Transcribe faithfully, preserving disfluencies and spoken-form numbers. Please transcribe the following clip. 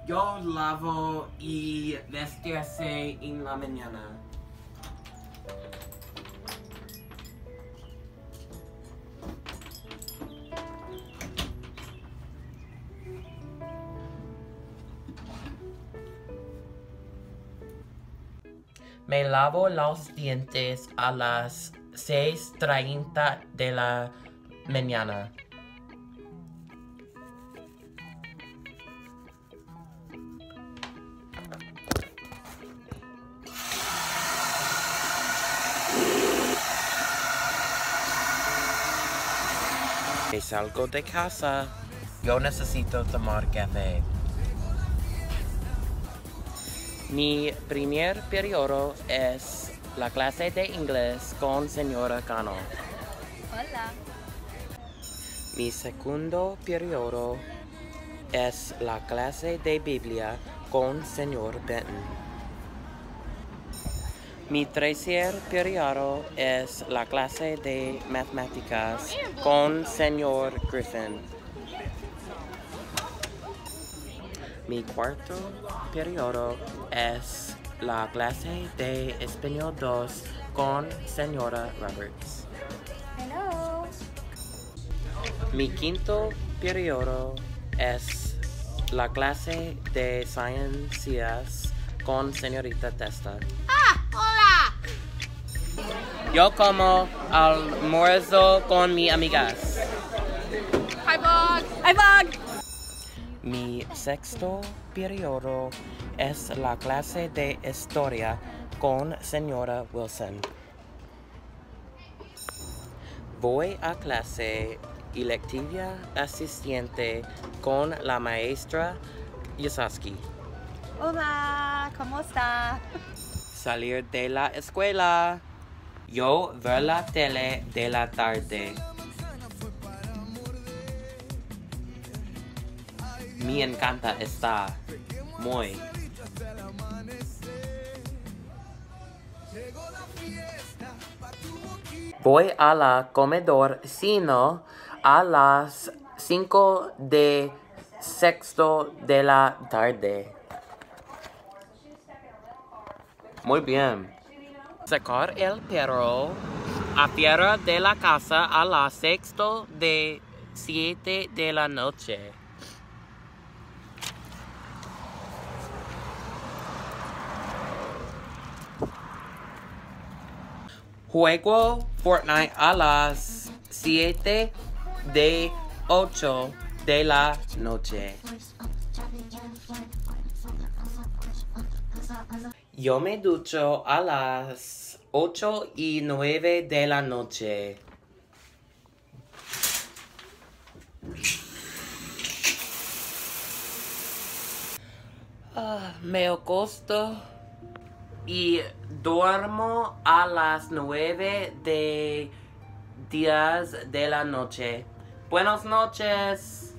Yo lavo y vestirse en la mañana. Me lavo los dientes a las seis treinta de la mañana. Y salgo de casa. Yo necesito tomar café. Mi primer periodo es la clase de inglés con señora Cano. Hola. Mi segundo periodo es la clase de Biblia con señor Benton. Mi tercer periodo es la clase de matemáticas con señor Griffin. Mi cuarto periodo es la clase de español dos con señora Roberts. Hello. Mi quinto periodo es la clase de ciencias con señorita Testa. Ah, hola. Yo como almuerzo con mis amigas. Hi, Bog. Hi, Bog. Mi sexto periodo es la clase de historia con señora Wilson. Voy a clase electiva asistente con la maestra Yasaski. Hola, ¿cómo está? Salir de la escuela. Yo ver la tele de la tarde. Me encanta estar muy. Voy a la comedor sino a las cinco de sexto de la tarde. Muy bien. Sacar el perro afuera de la casa a las sexto de siete de la noche. Juego Fortnite a las siete de ocho de la noche. Yo me ducho a las ocho y nueve de la noche. Ah, me acosto y duermo a las nueve de diez de la noche. Buenas noches.